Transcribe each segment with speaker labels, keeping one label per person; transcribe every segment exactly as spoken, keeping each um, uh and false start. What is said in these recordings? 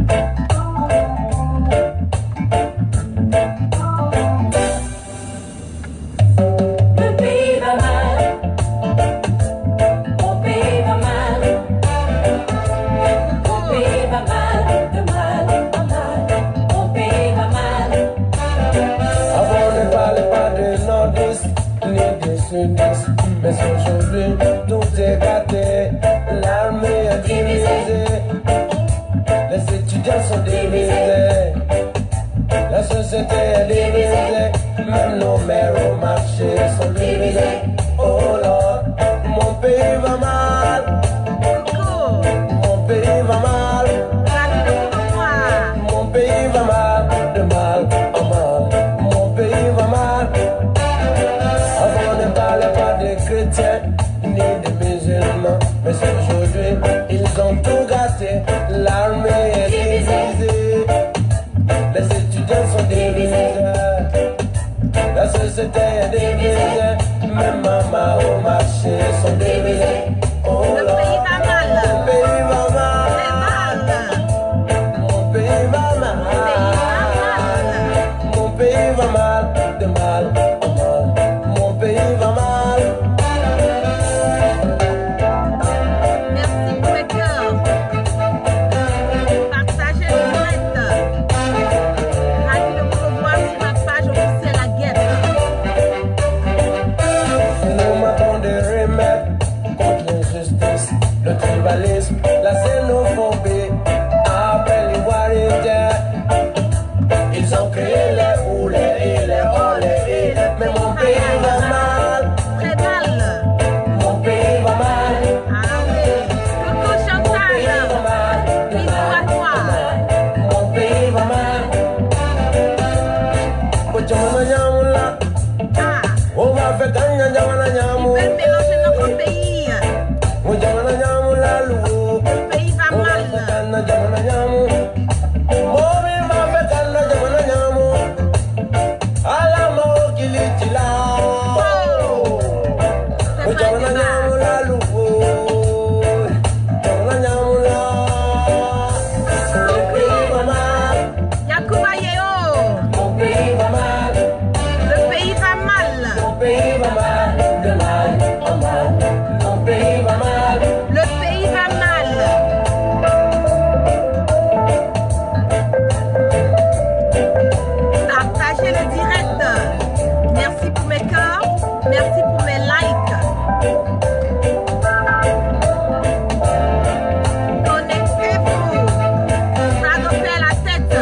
Speaker 1: Mais aujourd'hui, tout est gâté, l'armée est divisée, les étudiants sont divisés, la société est divisée, même nos mères au marché sont divisés. Oh Lord, mon pays va mal, mon pays va mal, mon pays va mal, de mal en mal, mon pays va mal. Avant ne parlait pas des chrétiens ni des musulmans, mais aujourd'hui ils ont tout gâté, l'armée est divisée, les étudiants sont divisés, la société est divisée, même maman au marché sont divisés. Oh
Speaker 2: Le pays va mal.
Speaker 1: mon pays va mal, mon pays va mal, mon pays va mal, de mal en mal, mon pays va mal.
Speaker 2: Merci pour mes cœurs. Partagez le direct. Ravi de vous revoir sur ma page officielle à Guette.
Speaker 1: Nous matons des remèdes contre l'injustice, le tribalisme, la xénophobie. Après l'ivoirité, ils ont créé les roulés et les olés et mais mon pays va mal,
Speaker 2: Très mal.
Speaker 1: mon pays va mal,
Speaker 2: Ah oui. Coco
Speaker 1: mon pays
Speaker 2: Chantal.
Speaker 1: va mal, de
Speaker 2: Bisous à
Speaker 1: mal
Speaker 2: toi.
Speaker 1: en mal, mon pays va mal. Bochamana nyamula,
Speaker 2: Ah,
Speaker 1: on va faire gagner jamana
Speaker 2: ils
Speaker 1: nyamu,
Speaker 2: veulent mélanger notre pays.
Speaker 1: Bochamana nyamula lu.
Speaker 2: Le pays va mal. Yacouba Yeo. Le pays va mal. Le pays va mal. Partagez le direct. Merci pour mes cœurs. Merci pour mes likes. Connectez-vous. Radopez la tête.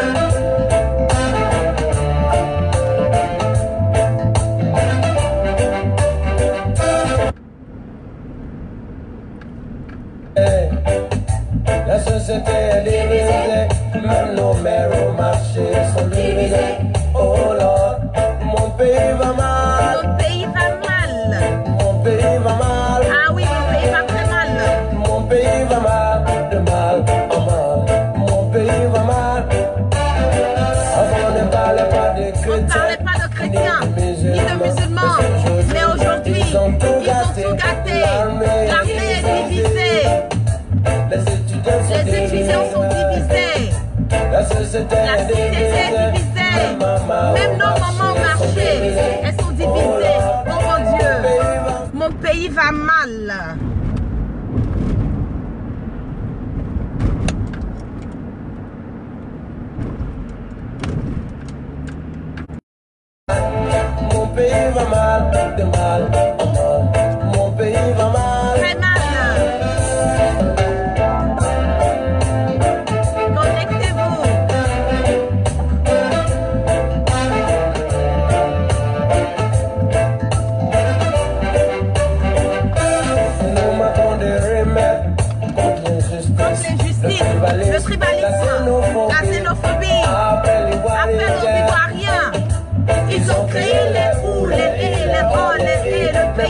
Speaker 1: La société est divisée, même nos mères au marché sont divisés. Oh Lord, mon pays va mal,
Speaker 2: Mon pays va mal.
Speaker 1: mon pays va mal,
Speaker 2: Ah oui, mon pays va très mal.
Speaker 1: mon pays va mal, de mal en mal, mon pays va mal. Avant ne parlait pas des
Speaker 2: On ne
Speaker 1: chrétiens,
Speaker 2: parlait pas de chrétiens ni de musulmans. Mais aujourd'hui,
Speaker 1: ils ont tout
Speaker 2: ils ont tout gâté. L'armée est divisée.
Speaker 1: les étudiants sont
Speaker 2: Les étudiants sont divisés.
Speaker 1: La société
Speaker 2: La
Speaker 1: est
Speaker 2: société est divisée. Même nos mamans au marché, elles sont divisées. Oh mon Dieu, mon pays va mal.
Speaker 1: Mon pays va mal, de mal en mal. Mon pays va mal.
Speaker 2: Très mal. Connectez-vous.
Speaker 1: Nous matons des remèdes contre l'injustice,
Speaker 2: Contre l'injustice, le tribalisme, la xénophobie.
Speaker 1: Après les
Speaker 2: Après nos
Speaker 1: Ivoiriens,
Speaker 2: Ivoiriens, ils ont créé les ou, les et, les o, les et, le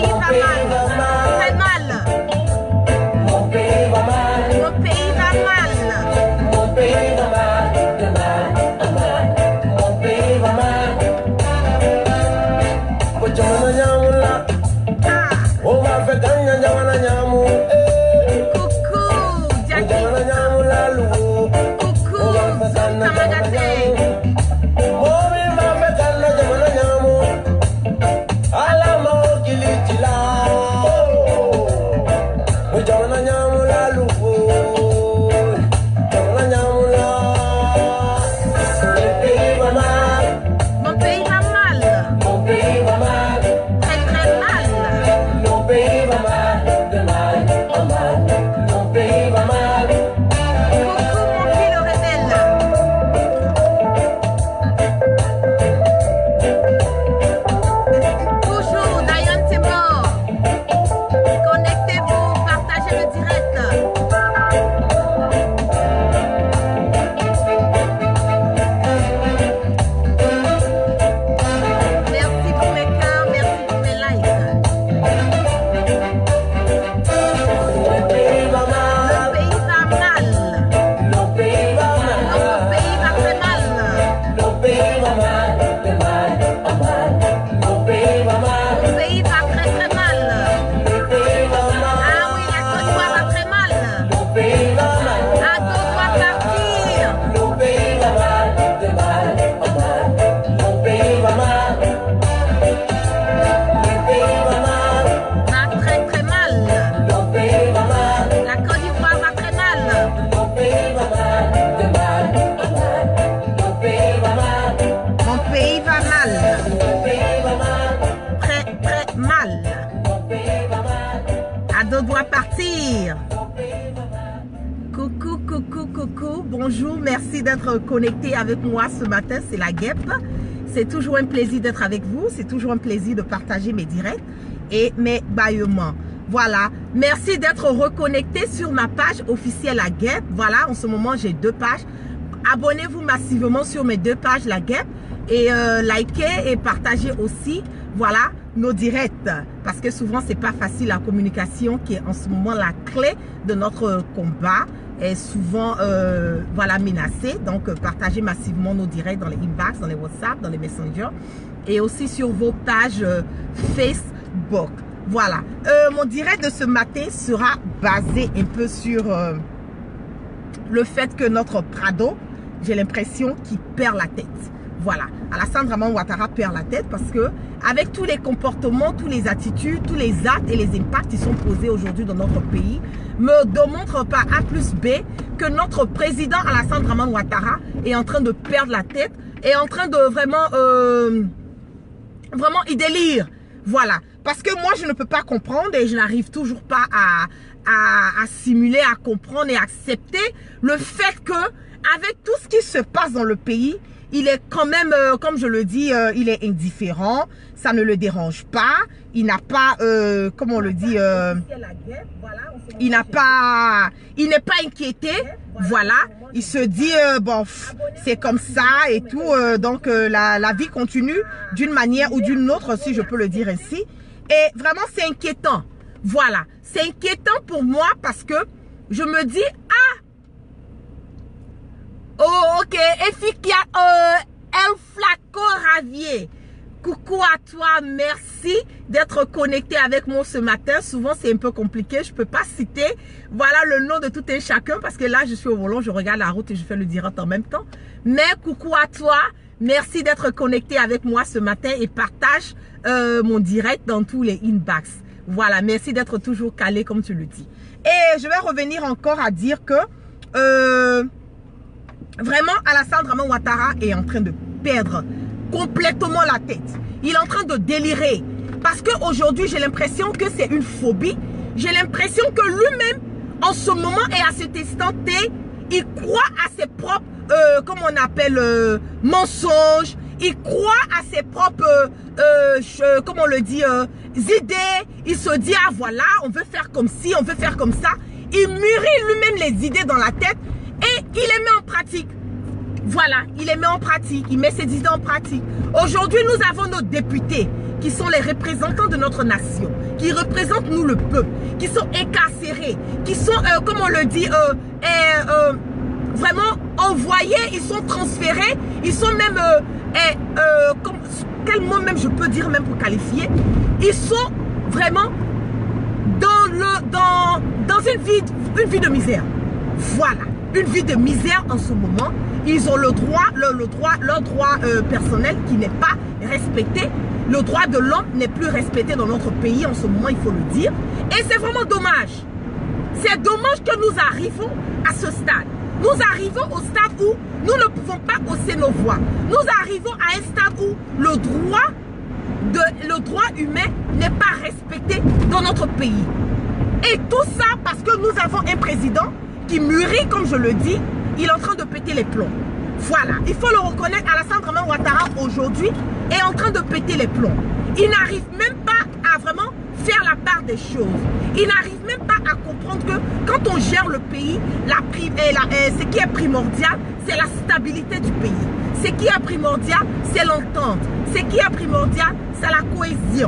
Speaker 2: partir. Coucou, coucou, coucou. Bonjour, merci d'être connecté avec moi ce matin. C'est la guêpe. C'est toujours un plaisir d'être avec vous. C'est toujours un plaisir de partager mes directs et mes bâillements. Voilà. Merci d'être reconnecté sur ma page officielle La Guêpe. Voilà, en ce moment, j'ai deux pages. Abonnez-vous massivement sur mes deux pages La Guêpe et euh, likez et partagez aussi, voilà, nos directs. Parce que souvent, c'est pas facile la communication qui est en ce moment la clé de notre combat. Est souvent euh, voilà, menacée. Donc, euh, partagez massivement nos directs dans les inbox, dans les WhatsApp, dans les Messenger et aussi sur vos pages euh, Facebook. Voilà. Euh, mon direct de ce matin sera basé un peu sur euh, le fait que notre Prado, j'ai l'impression qu'il perd la tête. Voilà. Alassane Draman Ouattara perd la tête parce que avec tous les comportements, tous les attitudes, tous les actes et les impacts qui sont posés aujourd'hui dans notre pays, me démontre par A plus B que notre président Alassane Draman Ouattara est en train de perdre la tête, est en train de vraiment, euh, vraiment, il délire. Voilà. Parce que moi, je ne peux pas comprendre et je n'arrive toujours pas à, à, à simuler, à comprendre et à accepter le fait que avec tout ce qui se passe dans le pays, il est quand même, euh, comme je le dis, euh, il est indifférent, ça ne le dérange pas, il n'a pas, euh, comment on le dit, euh, il n'a pas, il n'est pas inquiété, voilà, il se dit, euh, bon, c'est comme ça et tout, euh, donc euh, la, la vie continue d'une manière ou d'une autre, si je peux le dire ainsi, et vraiment c'est inquiétant, voilà, c'est inquiétant pour moi parce que je me dis, ah, oh, ok. Effikia, euh, El Flaco Ravier. Coucou à toi. Merci d'être connecté avec moi ce matin. Souvent, c'est un peu compliqué. Je ne peux pas citer, voilà, le nom de tout un chacun parce que là, je suis au volant, je regarde la route et je fais le direct en même temps. Mais coucou à toi. Merci d'être connecté avec moi ce matin et partage euh, mon direct dans tous les inbox. Voilà. Merci d'être toujours calé comme tu le dis. Et je vais revenir encore à dire que... Euh, Vraiment, Alassane Draman Ouattara est en train de perdre complètement la tête. Il est en train de délirer. Parce qu'aujourd'hui, j'ai l'impression que c'est une phobie. J'ai l'impression que lui-même, en ce moment et à cet instant T, il croit à ses propres, euh, comment on appelle, euh, mensonges. Il croit à ses propres, euh, euh, je, comment on le dit, euh, idées. Il se dit, ah voilà, on veut faire comme ci, on veut faire comme ça. Il mûrit lui-même les idées dans la tête. Et il les met en pratique. Voilà, il les met en pratique. Il met ses idées en pratique. Aujourd'hui, nous avons nos députés qui sont les représentants de notre nation, qui représentent nous le peuple, qui sont incarcérés, qui sont, euh, comme on le dit, euh, euh, euh, vraiment envoyés, ils sont transférés, ils sont même, euh, euh, comme, quel mot même je peux dire même pour qualifier, ils sont vraiment dans, le, dans, dans une, vie, une vie de misère. Voilà. Une vie de misère en ce moment. Ils ont le droit, le, le droit, leur droit euh, personnel qui n'est pas respecté. Le droit de l'homme n'est plus respecté dans notre pays en ce moment, il faut le dire. Et c'est vraiment dommage. C'est dommage que nous arrivons à ce stade. Nous arrivons au stade où nous ne pouvons pas hausser nos voix. Nous arrivons à un stade où le droit, de, le droit humain n'est pas respecté dans notre pays. Et tout ça parce que nous avons un président qui mûrit, comme je le dis, il est en train de péter les plombs. Voilà, il faut le reconnaître, Alassane Draman Ouattara aujourd'hui est en train de péter les plombs. Il n'arrive même pas à vraiment faire la part des choses. Il n'arrive même pas à comprendre que quand on gère le pays, la, la, euh, ce qui est primordial, c'est la stabilité du pays. Ce qui est primordial, c'est l'entente. Ce qui est primordial, c'est la cohésion.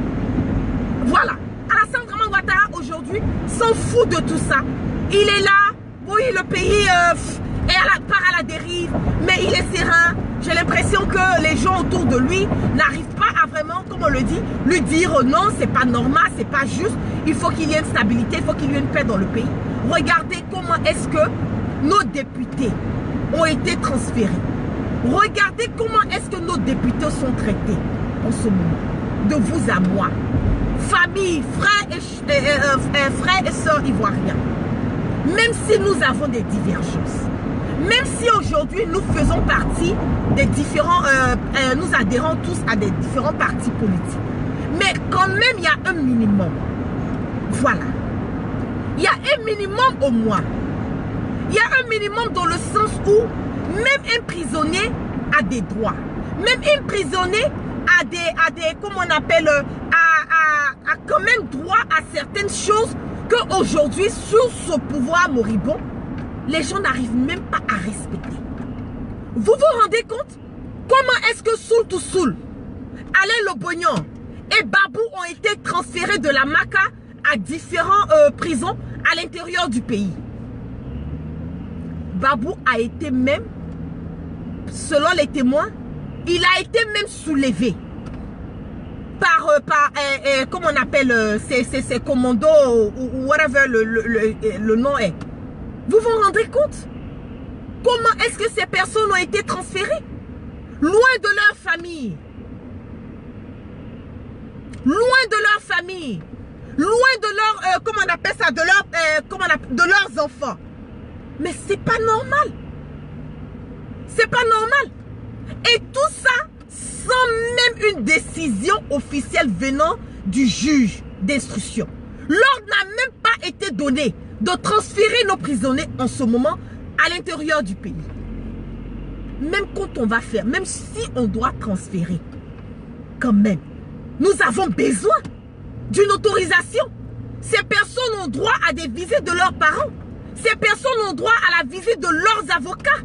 Speaker 2: Voilà, Alassane Draman Ouattara aujourd'hui s'en fout de tout ça. Il est là, oui, le pays euh, est à la, part à la dérive, mais il est serein. J'ai l'impression que les gens autour de lui n'arrivent pas à vraiment, comme on le dit, lui dire non, c'est pas normal, c'est pas juste. Il faut qu'il y ait une stabilité, il faut qu'il y ait une paix dans le pays. Regardez comment est-ce que nos députés ont été transférés. Regardez comment est-ce que nos députés sont traités en ce moment. De vous à moi. Famille, frères et, euh, euh, frères et sœurs ivoiriens. Même si nous avons des divergences, même si aujourd'hui nous faisons partie des différents, euh, euh, nous adhérons tous à des différents partis politiques, mais quand même il y a un minimum. Voilà. Il y a un minimum au moins. Il y a un minimum dans le sens où même un prisonnier a des droits. Même un prisonnier a des, a des comment on appelle, a, a, a quand même droit à certaines choses qu'aujourd'hui, sous ce pouvoir moribond, les gens n'arrivent même pas à respecter. Vous vous rendez compte? Comment est-ce que Soul to Soul, Alain Lobognon et Babou ont été transférés de la Maca à différentes euh, prisons à l'intérieur du pays? Babou a été même, selon les témoins, il a été même soulevé par, euh, par euh, euh, comment on appelle, euh, ces, ces, ces commandos ou, ou whatever le, le, le, le nom est. Vous vous rendez compte? Comment est-ce que ces personnes ont été transférées? Loin de leur famille. Loin de leur famille. Loin de leur, euh, comment on appelle ça, de, leur, euh, comment on appelle, de leurs enfants. Mais c'est pas normal. C'est pas normal. Et tout ça sans même une décision officielle venant du juge d'instruction. L'ordre n'a même pas été donné de transférer nos prisonniers en ce moment à l'intérieur du pays. Même quand on va faire, même si on doit transférer, quand même, nous avons besoin d'une autorisation. Ces personnes ont droit à des visites de leurs parents. Ces personnes ont droit à la visite de leurs avocats.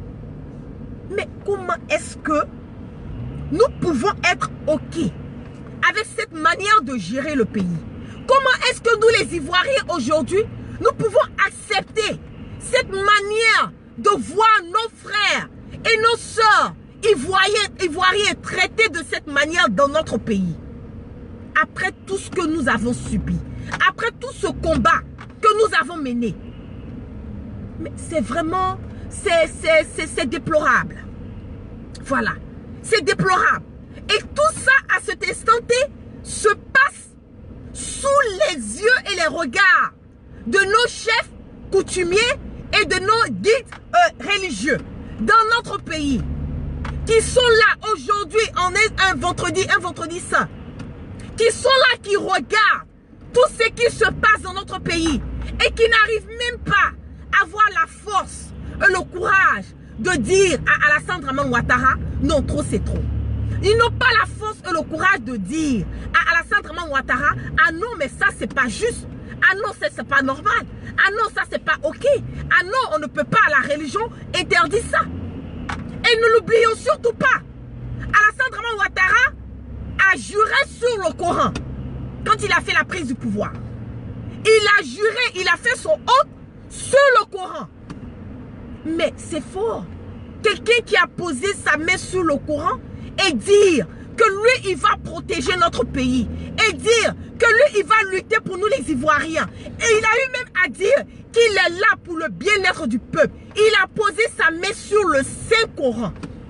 Speaker 2: Mais comment est-ce que nous pouvons être OK avec cette manière de gérer le pays? Comment est-ce que nous les Ivoiriens aujourd'hui, nous pouvons accepter cette manière de voir nos frères et nos sœurs ivoiriens, ivoiriens traités de cette manière dans notre pays? Après tout ce que nous avons subi, après tout ce combat que nous avons mené, mais c'est vraiment, c'est déplorable. Voilà, c'est déplorable. Et tout ça, à cet instant T, se passe sous les yeux et les regards de nos chefs coutumiers et de nos guides euh, religieux dans notre pays, qui sont là aujourd'hui, on est un vendredi, un vendredi saint, qui sont là, qui regardent tout ce qui se passe dans notre pays et qui n'arrivent même pas à avoir la force et le courage de dire à Alassane Dramane Ouattara, non, trop c'est trop. Ils n'ont pas la force et le courage de dire à Alassane Dramane Ouattara, ah non, mais ça c'est pas juste. Ah non, c'est pas normal. Ah non, ça c'est pas ok. Ah non, on ne peut pas, la religion interdit ça. Et ne l'oublions surtout pas. Alassane Dramane Ouattara a juré sur le Coran quand il a fait la prise du pouvoir. Il a juré, il a fait son hôte sur le Coran. Mais c'est fort. Quelqu'un qui a posé sa main sur le Coran et dire que lui, il va protéger notre pays. Et dire que lui, il va lutter pour nous les Ivoiriens. Et il a eu même à dire qu'il est là pour le bien-être du peuple. Il a posé sa main sur le Saint-Coran.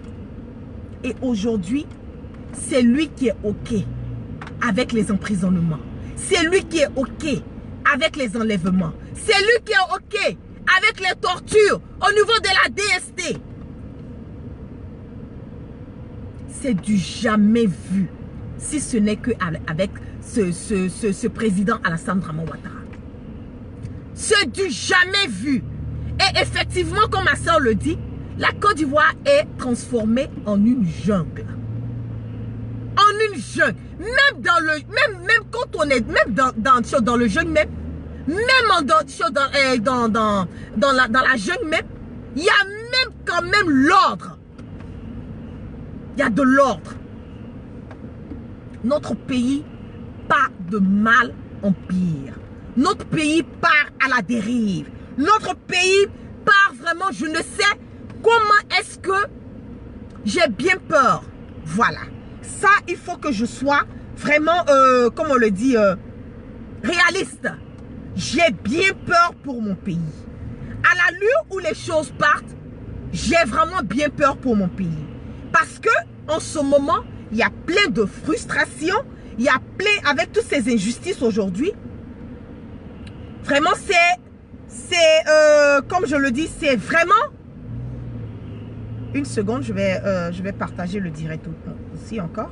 Speaker 2: Et aujourd'hui, c'est lui qui est OK avec les emprisonnements. C'est lui qui est OK avec les enlèvements. C'est lui qui est OK avec les tortures au niveau de la D S T. C'est du jamais vu, si ce n'est qu'avec ce, ce, ce, ce président Alassane Dramane Ouattara. C'est du jamais vu. Et effectivement, comme ma soeur le dit, la Côte d'Ivoire est transformée en une jungle. En une jungle. Même dans le, même, même quand on est, même dans, dans, dans le jungle même, même dans, dans, dans, dans, dans, la, dans la jungle même, il y a même quand même l'ordre. Il y a de l'ordre. Notre pays part de mal en pire. Notre pays part à la dérive. Notre pays part vraiment, je ne sais comment est-ce que j'ai bien peur. Voilà. Ça, il faut que je sois vraiment, euh, comme on le dit, euh, réaliste. J'ai bien peur pour mon pays. À l'allure où les choses partent, j'ai vraiment bien peur pour mon pays. Parce que en ce moment, il y a plein de frustration, il y a plein, avec toutes ces injustices aujourd'hui. Vraiment, c'est, c'est, euh, comme je le dis, c'est vraiment... Une seconde, je vais, euh, je vais partager le direct aussi encore.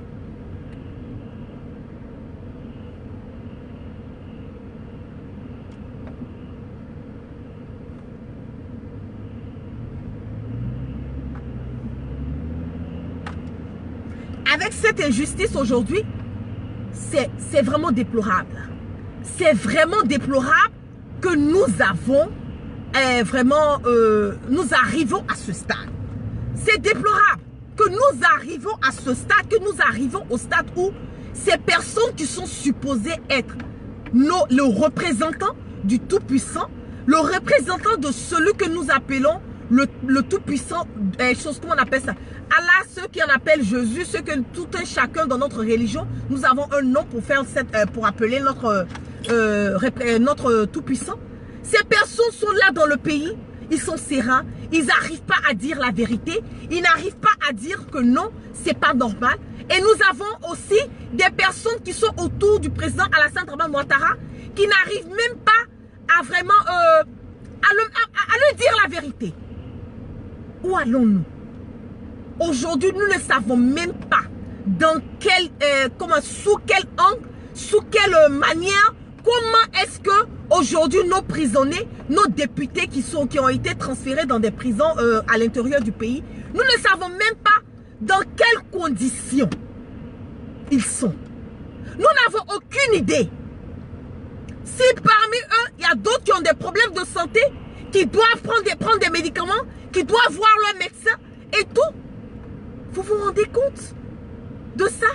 Speaker 2: avec cette injustice aujourd'hui, c'est vraiment déplorable. C'est vraiment déplorable que nous avons euh, vraiment, euh, nous arrivons à ce stade. C'est déplorable que nous arrivons à ce stade, que nous arrivons au stade où ces personnes qui sont supposées être nos, le représentant du Tout-Puissant, le représentant de celui que nous appelons le, le Tout-Puissant, euh, chose qu'on appelle ça, Allah, ceux qui en appellent Jésus, ceux que tout un chacun dans notre religion, nous avons un nom pour faire cette, euh, pour appeler notre, euh, notre Tout-Puissant. Ces personnes sont là dans le pays, ils sont sereins, ils n'arrivent pas à dire la vérité, ils n'arrivent pas à dire que non, c'est pas normal. Et nous avons aussi des personnes qui sont autour du président Alassane Dramane Ouattara qui n'arrivent même pas à vraiment euh, à, le, à, à lui dire la vérité. Où allons-nous? Aujourd'hui, nous ne savons même pas dans quel, euh, comment, sous quel angle, sous quelle manière, comment est-ce que aujourd'hui nos prisonniers, nos députés qui, sont, qui ont été transférés dans des prisons euh, à l'intérieur du pays, nous ne savons même pas dans quelles conditions ils sont. Nous n'avons aucune idée. Si parmi eux, il y a d'autres qui ont des problèmes de santé, qui doivent prendre des, prendre des médicaments, qui doivent voir leur médecin et tout, vous vous rendez compte de ça?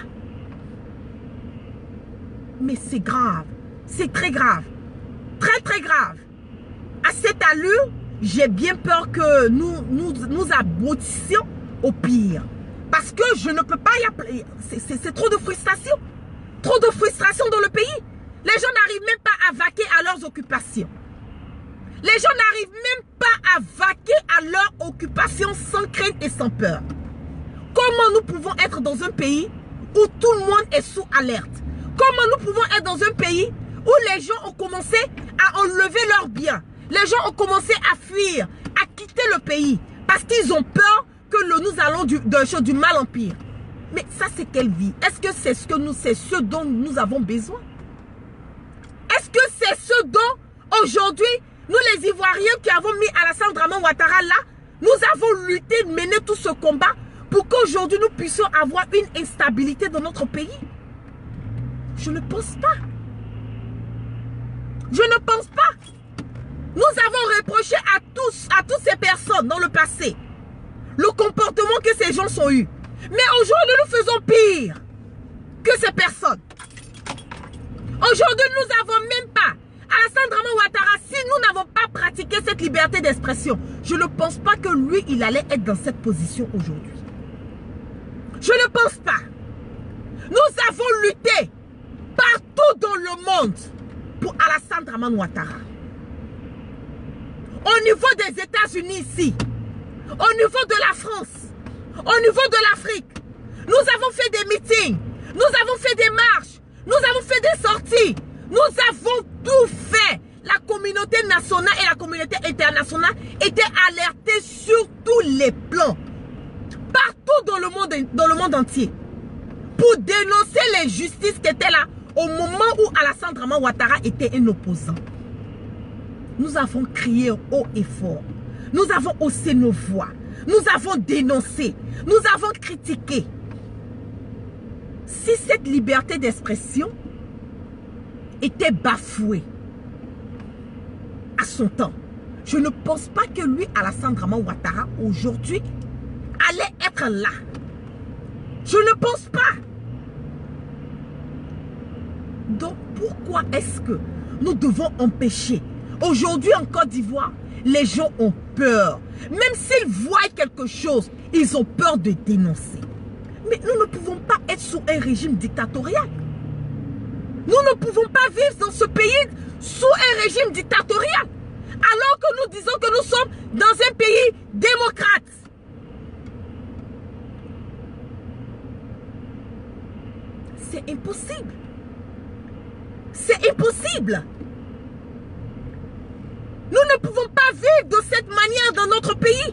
Speaker 2: Mais c'est grave, c'est très grave, très très grave. À cette allure, j'ai bien peur que nous, nous, nous aboutissions au pire. Parce que je ne peux pas y appeler, c'est trop de frustration. Trop de frustration dans le pays. Les gens n'arrivent même pas à vaquer à leurs occupations. Les gens n'arrivent même pas à vaquer à leurs occupations sans crainte et sans peur. Comment nous pouvons être dans un pays où tout le monde est sous alerte? Comment nous pouvons être dans un pays où les gens ont commencé à enlever leurs biens? Les gens ont commencé à fuir, à quitter le pays parce qu'ils ont peur que le, nous allons du, de, du mal en pire. Mais ça, c'est quelle vie? Est-ce que c'est ce que nous, c'est ce dont nous avons besoin? Est-ce que c'est ce dont aujourd'hui, nous les Ivoiriens qui avons mis Alassane Dramane Ouattara là, nous avons lutté, mené tout ce combat pour qu'aujourd'hui nous puissions avoir une instabilité dans notre pays? Je ne pense pas. Je ne pense pas. Nous avons reproché à tous, à toutes ces personnes dans le passé, le comportement que ces gens ont eu. Mais aujourd'hui, nous faisons pire que ces personnes. Aujourd'hui, nous n'avons même pas, Alassane Dramane Ouattara, si nous n'avons pas pratiqué cette liberté d'expression, je ne pense pas que lui, il allait être dans cette position aujourd'hui. Je ne pense pas. Nous avons lutté partout dans le monde pour Alassane Dramane Ouattara. Au niveau des États-Unis ici, au niveau de la France, au niveau de l'Afrique, nous avons fait des meetings, nous avons fait des marches, nous avons fait des sorties, nous avons tout fait. La communauté nationale et la communauté internationale étaient alertées sur tous les plans, partout dans le monde, dans le monde entier, pour dénoncer l'injustice qui était là au moment où Alassane Dramane Ouattara était un opposant. Nous avons crié haut et fort, nous avons haussé nos voix, nous avons dénoncé, nous avons critiqué. Si cette liberté d'expression était bafouée à son temps, je ne pense pas que lui, Alassane Dramane Ouattara, aujourd'hui, allait être là. Je ne pense pas. Donc, pourquoi est-ce que nous devons empêcher? Aujourd'hui, en Côte d'Ivoire, les gens ont peur. Même s'ils voient quelque chose, ils ont peur de dénoncer. Mais nous ne pouvons pas être sous un régime dictatorial. Nous ne pouvons pas vivre dans ce pays sous un régime dictatorial. Alors que nous disons que nous sommes dans un pays démocrate. C'est impossible. C'est impossible. Nous ne pouvons pas vivre de cette manière dans notre pays.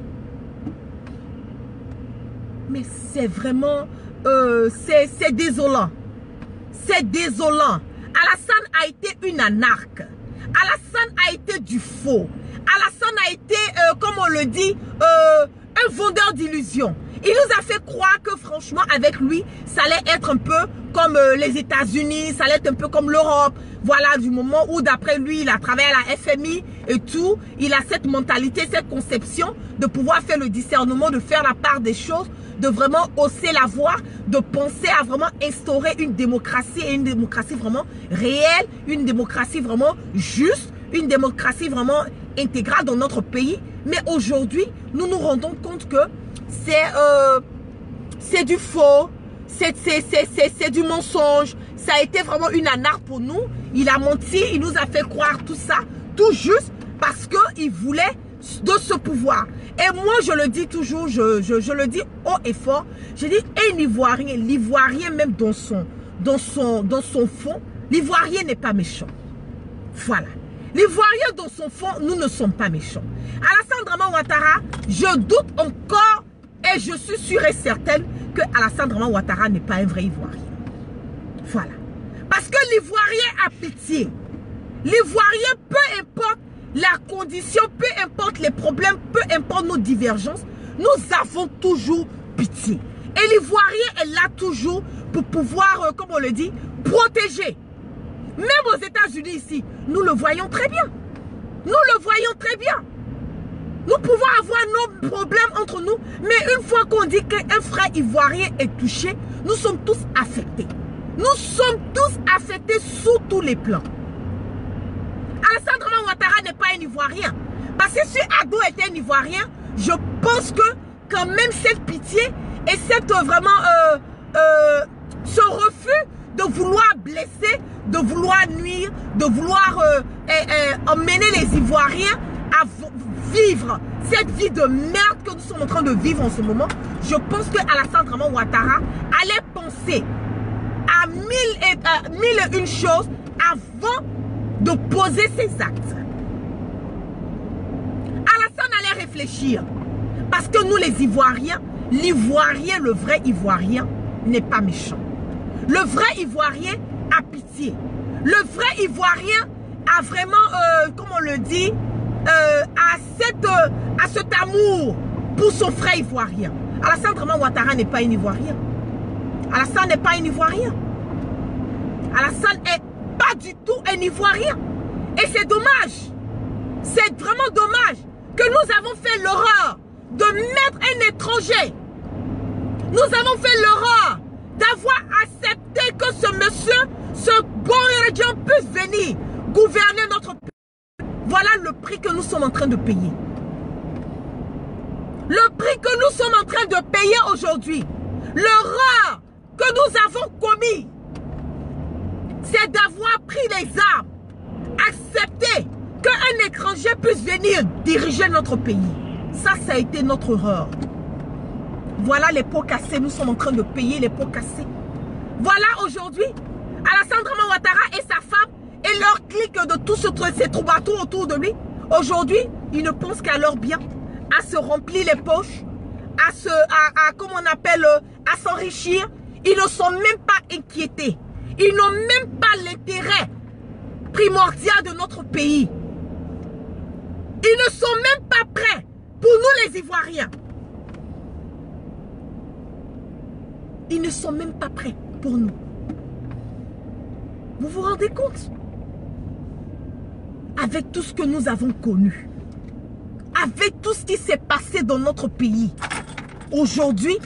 Speaker 2: Mais c'est vraiment, euh, c'est désolant. C'est désolant. Alassane a été une anarque. Alassane a été du faux. Alassane a été, euh, comme on le dit, euh, un vendeur d'illusions. Il nous a fait croire que franchement, avec lui, ça allait être un peu comme euh, les États-Unis, ça allait être un peu comme l'Europe. Voilà, du moment où d'après lui, il a travaillé à la F M I et tout, il a cette mentalité, cette conception de pouvoir faire le discernement, de faire la part des choses, de vraiment hausser la voix, de penser à vraiment instaurer une démocratie et une démocratie vraiment réelle, une démocratie vraiment juste, une démocratie vraiment intégrale dans notre pays. Mais aujourd'hui, nous nous rendons compte que c'est euh, c'est du faux, c'est du mensonge. Ça a été vraiment une anarque pour nous. Il a menti, il nous a fait croire tout ça, tout juste parce qu'il voulait de ce pouvoir. Et moi, je le dis toujours, je, je, je le dis haut et fort. Je dis, un Ivoirien, l'Ivoirien même dans son, dans son, dans son fond, l'Ivoirien n'est pas méchant. Voilà. L'Ivoirien dans son fond, nous ne sommes pas méchants. Alassane Draman Ouattara, je doute encore et je suis sûre et certaine que Alassane Draman Ouattara n'est pas un vrai Ivoirien. Voilà. Parce que l'Ivoirien a pitié. L'Ivoirien, peu importe la condition, peu importe les problèmes, peu importe nos divergences, nous avons toujours pitié. Et l'Ivoirien est là toujours pour pouvoir, euh, comme on le dit, protéger. Même aux États-Unis ici, nous le voyons très bien. Nous le voyons très bien. Nous pouvons avoir nos problèmes entre nous, mais une fois qu'on dit qu'un frère ivoirien est touché, nous sommes tous affectés. Nous sommes tous affectés sous tous les plans. Alassane Draman Ouattara n'est pas un Ivoirien. Parce que si Ado était un Ivoirien, je pense que quand même cette pitié et cette euh, vraiment euh, euh, ce refus de vouloir blesser, de vouloir nuire, de vouloir euh, euh, euh, emmener les Ivoiriens à vivre cette vie de merde que nous sommes en train de vivre en ce moment, je pense que Alassane Draman Ouattara allait penser à mille et, euh, mille et une choses avant de poser ses actes. Alassane allait réfléchir. Parce que nous les Ivoiriens, l'Ivoirien, le vrai Ivoirien, n'est pas méchant. Le vrai Ivoirien a pitié. Le vrai Ivoirien a vraiment, euh, comme on le dit, euh, a, cette, euh, a cet amour pour son frère Ivoirien. Alassane Draman Ouattara n'est pas un Ivoirien. Alassane n'est pas un Ivoirien. Alassane n'est pas du tout un Ivoirien. Et c'est dommage. C'est vraiment dommage que nous avons fait l'horreur de mettre un étranger. Nous avons fait l'horreur d'avoir accepté que ce monsieur, ce bon Région puisse venir gouverner notre pays. Voilà le prix que nous sommes en train de payer. Le prix que nous sommes en train de payer aujourd'hui. L'horreur que nous avons commis, c'est d'avoir pris les armes, accepté qu'un étranger puisse venir diriger notre pays. Ça, ça a été notre horreur. Voilà les pots cassés. Nous sommes en train de payer les pots cassés. Voilà aujourd'hui, Alassane Draman Ouattara et sa femme et leur clique de tous ces troubadours autour de lui. Aujourd'hui, ils ne pensent qu'à leur bien, à se remplir les poches, à se, à, à comment on appelle, à s'enrichir. Ils ne sont même pas inquiétés. Ils n'ont même pas l'intérêt primordial de notre pays. Ils ne sont même pas prêts pour nous les Ivoiriens. Ils ne sont même pas prêts pour nous. Vous vous rendez compte? Avec tout ce que nous avons connu, avec tout ce qui s'est passé dans notre pays, aujourd'hui,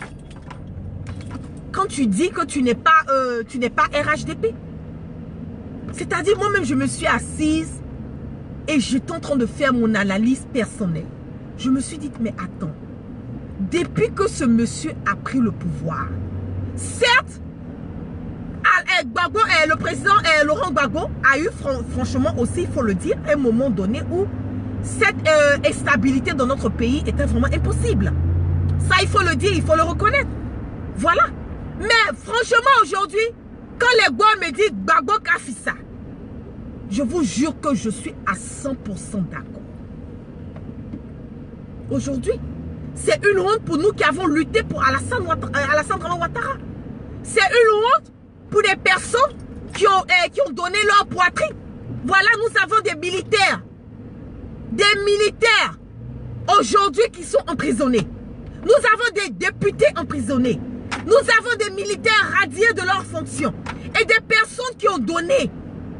Speaker 2: quand tu dis que tu n'es pas, euh, tu n'es pas R H D P, c'est-à-dire moi-même je me suis assise et j'étais en train de faire mon analyse personnelle. Je me suis dit, mais attends, depuis que ce monsieur a pris le pouvoir, certes, Gbagbo, le président Laurent Gbagbo a eu franchement aussi, il faut le dire, un moment donné où cette euh, instabilité dans notre pays était vraiment impossible. Ça, il faut le dire, il faut le reconnaître. Voilà. Mais franchement, aujourd'hui, quand les gars me disent Gbagbo a fait ça, je vous jure que je suis à cent pour cent d'accord. Aujourd'hui, c'est une honte pour nous qui avons lutté pour Alassane Draman Ouattara. C'est une honte pour des personnes qui ont, eh, qui ont donné leur poitrine. Voilà, nous avons des militaires. Des militaires aujourd'hui qui sont emprisonnés. Nous avons des députés emprisonnés. Nous avons des militaires radiés de leurs fonctions. Et des personnes qui ont donné.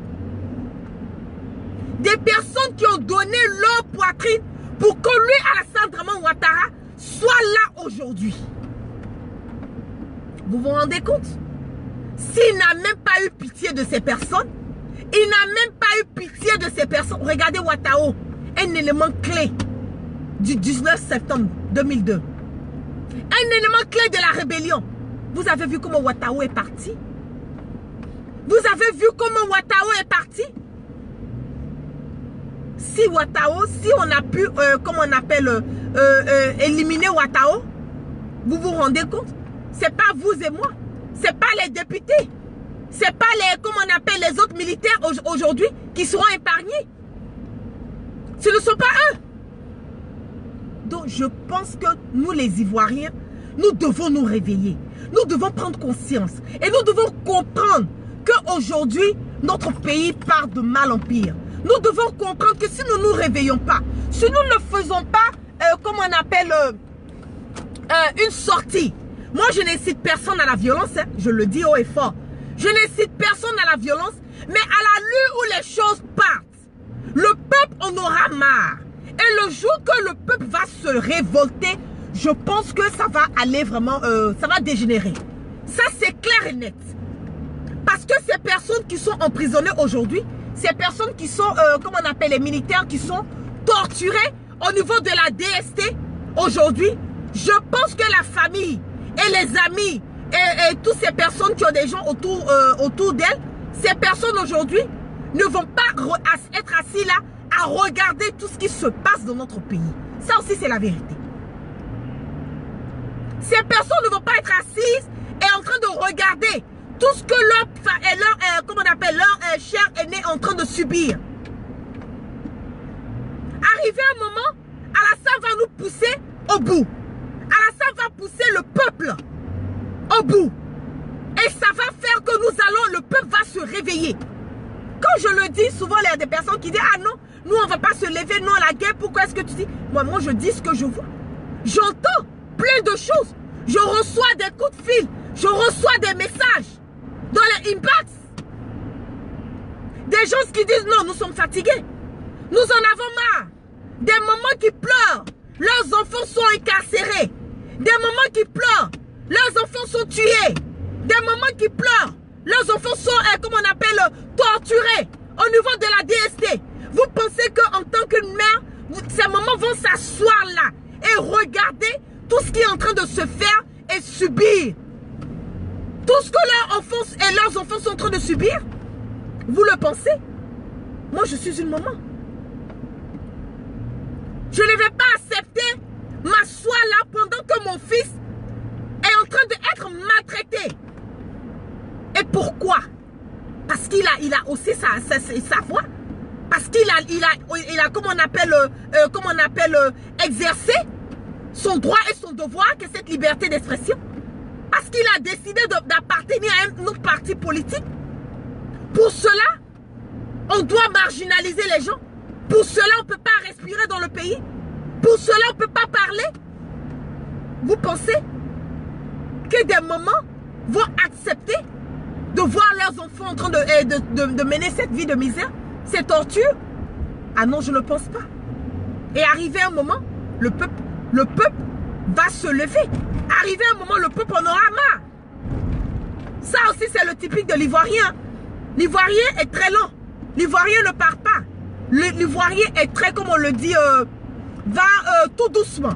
Speaker 2: Des personnes qui ont donné leur poitrine pour que lui, Alassane Draman Ouattara, soit là aujourd'hui. Vous vous rendez compte? S'il n'a même pas eu pitié de ces personnes, il n'a même pas eu pitié de ces personnes. Regardez Ouattao, un élément clé du dix-neuf septembre deux mille deux. Un élément clé de la rébellion. Vous avez vu comment Ouattao est parti? Vous avez vu comment Ouattao est parti? Si Ouattao, si on a pu, euh, comment on appelle, euh, euh, éliminer Ouattao, vous vous rendez compte? C'est pas vous et moi. C'est pas les députés. C'est pas les, comment on appelle, les autres militaires aujourd'hui qui seront épargnés. Ce ne sont pas eux. Donc je pense que nous les Ivoiriens, nous devons nous réveiller. Nous devons prendre conscience. Et nous devons comprendre qu'aujourd'hui, notre pays part de mal en pire. Nous devons comprendre que si nous ne nous réveillons pas, si nous ne faisons pas, euh, comment on appelle, euh, euh, une sortie. Moi, je n'incite personne à la violence, hein, je le dis haut et fort. Je n'incite personne à la violence, mais à la lutte où les choses partent, le peuple en aura marre. Et le jour que le peuple va se révolter, je pense que ça va aller vraiment, euh, ça va dégénérer. Ça, c'est clair et net. Parce que ces personnes qui sont emprisonnées aujourd'hui, ces personnes qui sont, euh, comment on appelle, les militaires qui sont torturés au niveau de la D S T, aujourd'hui, je pense que la famille et les amis et, et toutes ces personnes qui ont des gens autour, euh, autour d'elles, ces personnes aujourd'hui ne vont pas être assis là à regarder tout ce qui se passe dans notre pays. Ça aussi, c'est la vérité. Ces personnes ne vont pas être assises et en train de regarder tout ce que leur, leur euh, comment on appelle, leur euh, cher aîné est en train de subir. Arrivé un moment, Alassane va nous pousser au bout. Alassane va pousser le peuple au bout. Et ça va faire que nous allons, le peuple va se réveiller. Quand je le dis, souvent il y a des personnes qui disent, ah non, nous on ne va pas se lever, non la guerre, pourquoi est-ce que tu dis? Moi, moi je dis ce que je vois. J'entends plein de choses. Je reçois des coups de fil. Je reçois des messages dans les inbox. Des gens qui disent, non, nous sommes fatigués. Nous en avons marre. Des mamans qui pleurent. Leurs enfants sont incarcérés. Des mamans qui pleurent. Leurs enfants sont tués. Des mamans qui pleurent. Leurs enfants sont, euh, comment on appelle, euh, torturés au niveau de la D S T. Vous pensez qu'en tant qu'une mère, vous, ces mamans vont s'asseoir là et regarder tout ce qui est en train de se faire et subir. Tout ce que leurs enfants et leurs enfants sont en train de subir. Vous le pensez? Moi, je suis une maman. Je ne vais pas accepter m'asseoir là pendant que mon fils est en train d'être maltraité. Et pourquoi? Parce qu'il a, il a aussi sa, sa, sa voix. Parce qu'il a, il a, il a, comment on appelle, euh, comment on appelle, euh, exercé son droit et son devoir, que cette liberté d'expression. Parce qu'il a décidé d'appartenir à un autre parti politique. Pour cela, on doit marginaliser les gens. Pour cela, on ne peut pas respirer dans le pays. Pour cela, on ne peut pas parler. Vous pensez que des mamans vont accepter de voir leurs enfants en train de, de, de, de mener cette vie de misère, cette torture? Ah non, je ne pense pas. Et arrivé un moment, le peuple, le peuple va se lever. Arrivé un moment, le peuple en aura marre. Ça aussi, c'est le typique de l'Ivoirien. L'Ivoirien est très lent. L'Ivoirien ne part pas. L'Ivoirien est très, comme on le dit, euh, va euh, tout doucement.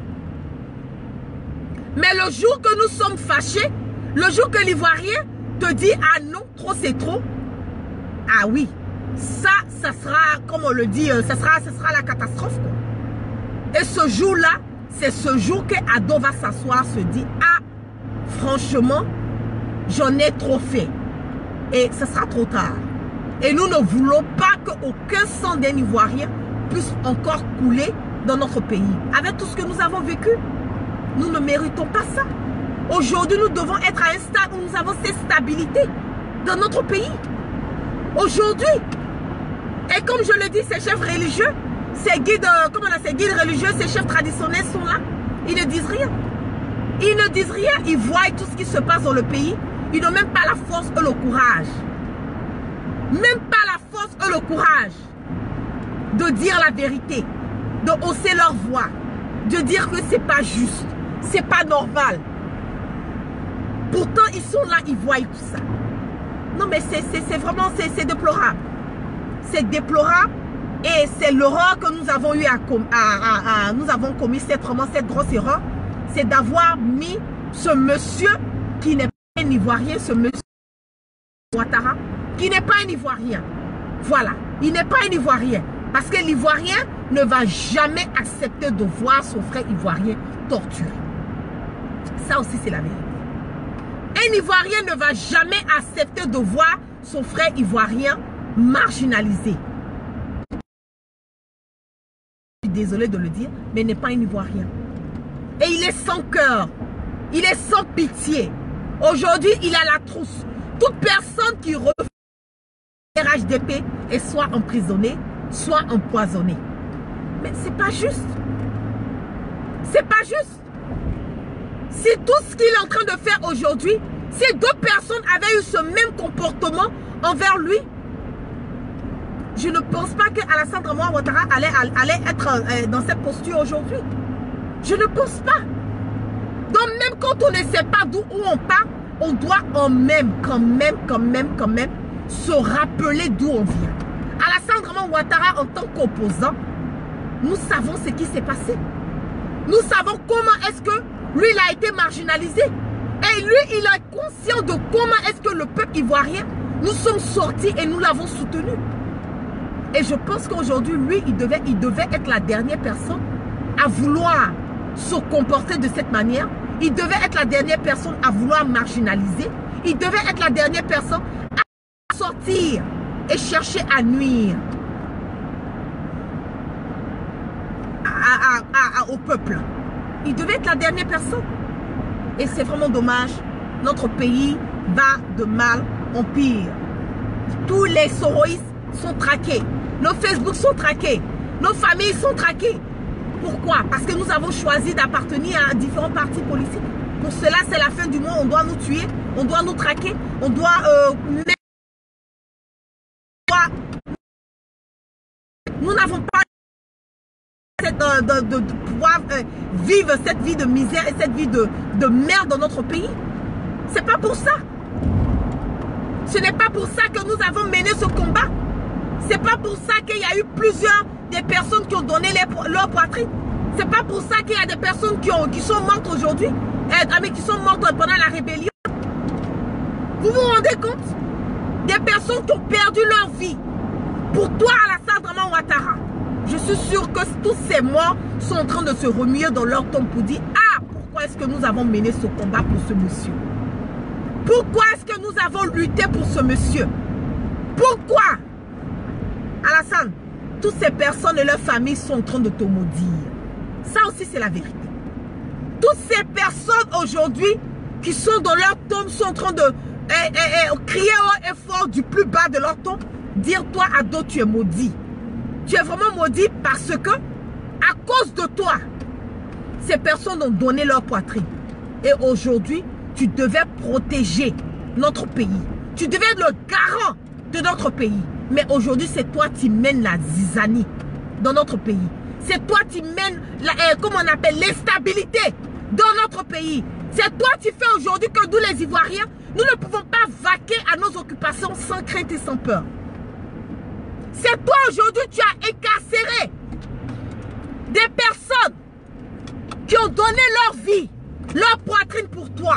Speaker 2: Mais le jour que nous sommes fâchés, le jour que l'Ivoirien te dit, ah non, trop c'est trop, ah oui, ça, ça sera, comme on le dit, euh, ça, sera, ça sera la catastrophe, quoi. Et ce jour-là, c'est ce jour que Ado va s'asseoir, se dit, ah, franchement, j'en ai trop fait. Et ce sera trop tard. Et nous ne voulons pas qu'aucun sang d'un Ivoirien puisse encore couler dans notre pays. Avec tout ce que nous avons vécu, nous ne méritons pas ça. Aujourd'hui, nous devons être à un stade où nous avons cette stabilité dans notre pays. Aujourd'hui, et comme je le dis, ces chefs religieux, Ces guides, comment on a, ces guides religieux, ces chefs traditionnels sont là. Ils ne disent rien. Ils ne disent rien. Ils voient tout ce qui se passe dans le pays. Ils n'ont même pas la force et le courage. Même pas la force et le courage de dire la vérité, de hausser leur voix, de dire que c'est pas juste, c'est pas normal. Pourtant, ils sont là, ils voient tout ça. Non, mais c'est vraiment, c'est déplorable. C'est déplorable et c'est l'erreur que nous avons eu à, à, à, à nous avons commis, cette, vraiment cette grosse erreur, c'est d'avoir mis ce monsieur qui n'est pas un Ivoirien, ce monsieur Ouattara, qui n'est pas un Ivoirien. Voilà, il n'est pas un Ivoirien. Parce que l'Ivoirien ne va jamais accepter de voir son frère Ivoirien torturé. Ça aussi, c'est la vérité. Un Ivoirien ne va jamais accepter de voir son frère Ivoirien marginalisé. Je suis désolée de le dire, mais il n'est pas un Ivoirien. Et il est sans cœur. Il est sans pitié. Aujourd'hui, il a la trousse. Toute personne qui refuse R H D P est soit emprisonnée, soit empoisonnée. Mais c'est pas juste. C'est pas juste. Si tout ce qu'il est en train de faire aujourd'hui, si deux personnes avaient eu ce même comportement envers lui, je ne pense pas qu'Alassane Dramane Ouattara allait, allait être dans cette posture aujourd'hui. Je ne pense pas. Donc même quand on ne sait pas d'où on part, on doit en même, quand même, quand même, quand même, se rappeler d'où on vient. Alassane Dramane Ouattara, en tant qu'opposant, nous savons ce qui s'est passé. Nous savons comment est-ce que lui, il a été marginalisé. Et lui, il est conscient de comment est-ce que le peuple ivoirien, nous sommes sortis et nous l'avons soutenu. Et je pense qu'aujourd'hui, lui, il devait, il devait être la dernière personne à vouloir se comporter de cette manière. Il devait être la dernière personne à vouloir marginaliser. Il devait être la dernière personne à sortir et chercher à nuire à, à, à, à, au peuple. Il devait être la dernière personne. Et c'est vraiment dommage. Notre pays va de mal en pire. Tous les soroïstes sont traqués. Nos Facebook sont traqués. Nos familles sont traquées. Pourquoi? Parce que nous avons choisi d'appartenir à différents partis politiques. Pour cela, c'est la fin du monde. On doit nous tuer. On doit nous traquer. On doit... Euh, nous n'avons pas De, de, de, de pouvoir euh, vivre cette vie de misère et cette vie de, de merde dans notre pays. C'est pas pour ça. Ce n'est pas pour ça que nous avons mené ce combat. C'est pas pour ça qu'il y a eu plusieurs des personnes qui ont donné les, leur poitrine. C'est pas pour ça qu'il y a des personnes qui, ont, qui sont mortes aujourd'hui, euh, qui sont mortes pendant la rébellion. Vous vous rendez compte? Des personnes qui ont perdu leur vie. Pour toi, Alassane Dramane Ouattara. Je suis sûr que tous ces morts sont en train de se remuer dans leur tombe pour dire « Ah, pourquoi est-ce que nous avons mené ce combat pour ce monsieur? Pourquoi est-ce que nous avons lutté pour ce monsieur? Pourquoi ?» Alassane, toutes ces personnes et leurs familles sont en train de te maudire. Ça aussi, c'est la vérité. Toutes ces personnes aujourd'hui qui sont dans leur tombe sont en train de eh, eh, eh, crier haut et fort du plus bas de leur tombe. Dire toi à d'autres, tu es maudit. Tu es vraiment maudit parce que, à cause de toi, ces personnes ont donné leur poitrine. Et aujourd'hui, tu devais protéger notre pays. Tu devais être le garant de notre pays. Mais aujourd'hui, c'est toi qui mènes la zizanie dans notre pays. C'est toi qui mènes, la, euh, comment on appelle, l'instabilité dans notre pays. C'est toi qui fais aujourd'hui que nous, les Ivoiriens, nous ne pouvons pas vaquer à nos occupations sans crainte et sans peur. C'est toi aujourd'hui, tu as incarcéré des personnes qui ont donné leur vie, leur poitrine pour toi.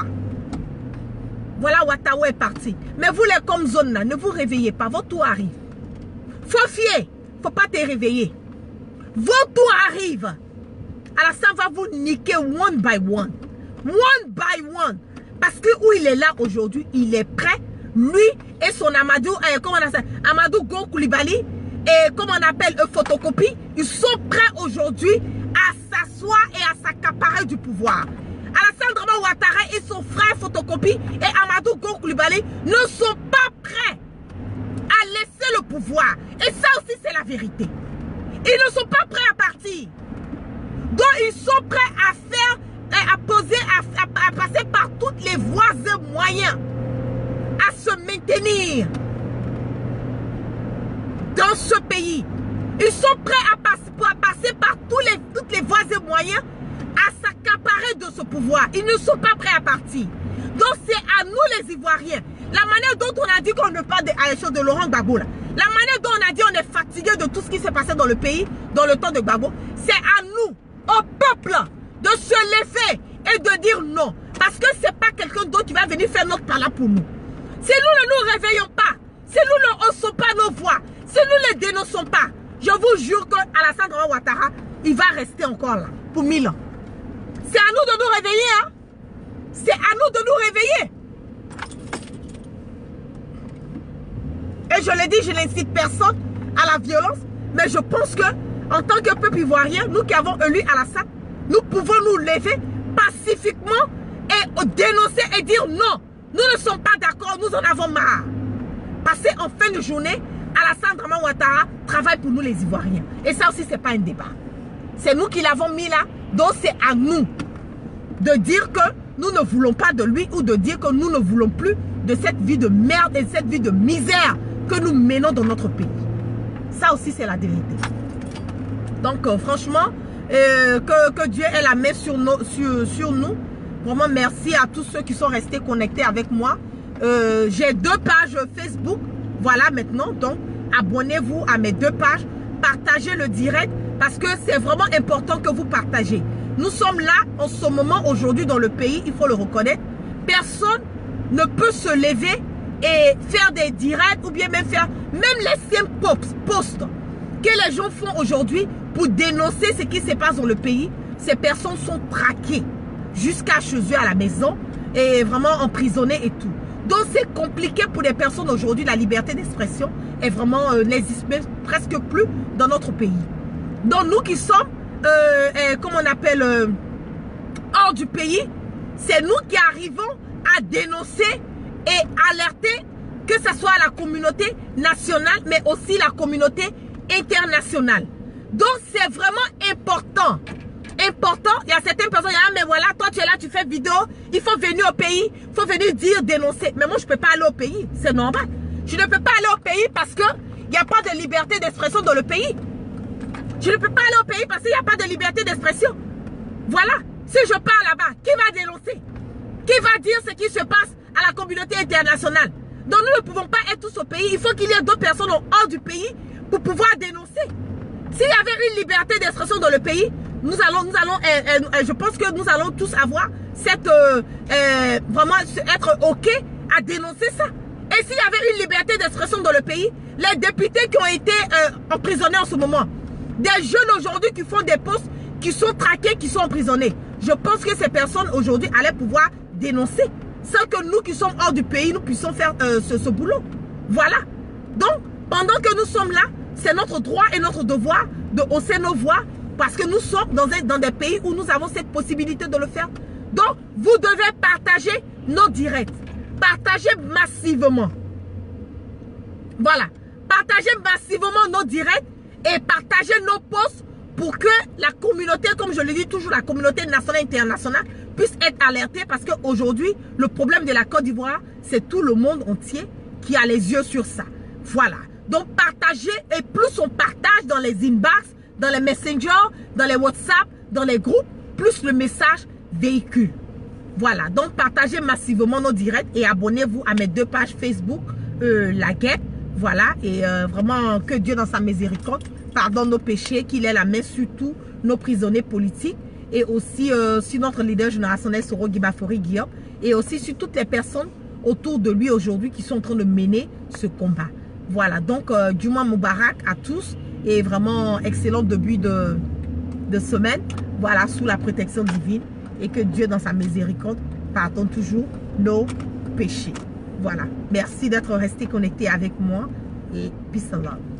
Speaker 2: Voilà, Ouattara est parti. Mais vous, les comme zone là, ne vous réveillez pas, votre tour arrive. Faut fier, faut pas te réveiller. Votre tour arrive. Alassane va vous niquer one by one. One by one. Parce que où il est là aujourd'hui, il est prêt. Lui et son Amadou, euh, comment on appelle, Amadou Go Koulibaly, et comment on appelle eux, photocopie, ils sont prêts aujourd'hui à s'asseoir et à s'accaparer du pouvoir. Alassane Dramane Ouattara et son frère photocopie et Amadou Go Koulibaly ne sont pas prêts à laisser le pouvoir. Et ça aussi, c'est la vérité. Ils ne sont pas prêts à partir. Donc, ils sont prêts à faire, à poser, à, à, à passer par toutes les voies et moyens à se maintenir dans ce pays. Ils sont prêts à passer, à passer par tous les, toutes les voies et moyens à s'accaparer de ce pouvoir. Ils ne sont pas prêts à partir. Donc, c'est à nous les Ivoiriens. La manière dont on a dit qu'on ne parle de, à l'échelle de Laurent Gbagbo, là, la manière dont on a dit on est fatigué de tout ce qui s'est passé dans le pays, dans le temps de Gbagbo, c'est à nous, au peuple, de se lever et de dire non. Parce que ce n'est pas quelqu'un d'autre qui va venir faire notre parole pour nous. Si nous ne nous réveillons pas, si nous ne haussons pas nos voix, si nous ne les dénonçons pas, je vous jure qu'Alassane Dramane Ouattara, il va rester encore là pour mille ans. C'est à nous de nous réveiller. Hein? C'est à nous de nous réveiller. Et je l'ai dit, je n'incite personne à la violence, mais je pense que en tant que peuple ivoirien, nous qui avons élu Alassane, nous pouvons nous lever pacifiquement et dénoncer et dire non, nous ne sommes pas d'accord, nous en avons marre. Passer en fin de journée, Alassane Dramane Ouattara travaille pour nous les Ivoiriens. Et ça aussi, ce n'est pas un débat. C'est nous qui l'avons mis là, donc c'est à nous de dire que nous ne voulons pas de lui ou de dire que nous ne voulons plus de cette vie de merde et de cette vie de misère que nous menons dans notre pays. Ça aussi, c'est la vérité. Donc, euh, franchement, euh, que, que Dieu ait la main sur, nos, sur, sur nous. Vraiment, merci à tous ceux qui sont restés connectés avec moi. Euh, J'ai deux pages Facebook. Voilà maintenant. Donc, abonnez-vous à mes deux pages. Partagez le direct parce que c'est vraiment important que vous partagez. Nous sommes là en ce moment aujourd'hui dans le pays. Il faut le reconnaître. Personne ne peut se lever et faire des directs ou bien même faire même les simples posts que les gens font aujourd'hui pour dénoncer ce qui se passe dans le pays. Ces personnes sont traquées jusqu'à chez eux à la maison et vraiment emprisonnées et tout. Donc c'est compliqué pour les personnes aujourd'hui. La liberté d'expression est vraiment euh, n'existe presque plus dans notre pays. Donc nous qui sommes euh, euh, comme on appelle euh, hors du pays, c'est nous qui arrivons à dénoncer et alerter que ce soit la communauté nationale mais aussi la communauté internationale. Donc c'est vraiment important. Important, il y a certaines personnes, il y a, mais voilà, toi tu es là, tu fais vidéo, il faut venir au pays, il faut venir dire, dénoncer. Mais moi je ne peux pas aller au pays, c'est normal. Je ne peux pas aller au pays parce qu'il n'y a pas de liberté d'expression dans le pays. Je ne peux pas aller au pays parce qu'il n'y a pas de liberté d'expression. Voilà, si je pars là-bas, qui va dénoncer? Qui va dire ce qui se passe à la communauté internationale? Donc nous ne pouvons pas être tous au pays, il faut qu'il y ait d'autres personnes hors du pays pour pouvoir dénoncer. S'il y avait une liberté d'expression dans le pays, nous allons, nous allons, euh, euh, je pense que nous allons tous avoir cette, euh, euh, vraiment être ok à dénoncer ça. Et s'il y avait une liberté d'expression dans le pays, les députés qui ont été euh, emprisonnés en ce moment, des jeunes aujourd'hui qui font des postes, qui sont traqués, qui sont emprisonnés, je pense que ces personnes aujourd'hui allaient pouvoir dénoncer sans que nous qui sommes hors du pays, nous puissions faire euh, ce, ce boulot. Voilà. Donc, pendant que nous sommes là, c'est notre droit et notre devoir de hausser nos voix parce que nous sommes dans, un, dans des pays où nous avons cette possibilité de le faire. Donc, vous devez partager nos directs. Partagez massivement. Voilà. Partagez massivement nos directs et partagez nos posts pour que la communauté, comme je le dis toujours, la communauté nationale et internationale puisse être alertée parce qu'aujourd'hui, le problème de la Côte d'Ivoire, c'est tout le monde entier qui a les yeux sur ça. Voilà. Donc, partagez et plus on partage dans les inbox, dans les messengers, dans les WhatsApp, dans les groupes, plus le message véhicule. Voilà. Donc, partagez massivement nos directs et abonnez-vous à mes deux pages Facebook, euh, La Guêpe. Voilà. Et euh, vraiment, que Dieu dans sa miséricorde pardonne nos péchés, qu'il ait la main sur tous nos prisonniers politiques et aussi euh, sur notre leader générationnel Soro Guibafori Guillaume et aussi sur toutes les personnes autour de lui aujourd'hui qui sont en train de mener ce combat. Voilà, donc euh, Juma Moubarak à tous et vraiment excellent début de, de semaine, voilà, sous la protection divine et que Dieu dans sa miséricorde pardonne toujours nos péchés. Voilà, merci d'être resté connecté avec moi et peace and love.